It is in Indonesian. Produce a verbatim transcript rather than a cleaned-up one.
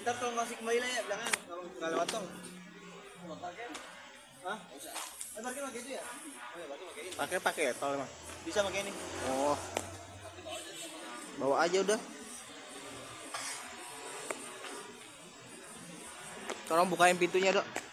Ntar kalau masih kembali lah ya belakang kalau nggak lewat tol. Hah? Eh, parkir pakai itu ya? Oh ya, berarti pakai ini. Pakai pakai tol emang. Bisa pakai ini. Oh. Bawa aja udah. Tolong bukain pintunya, Dok.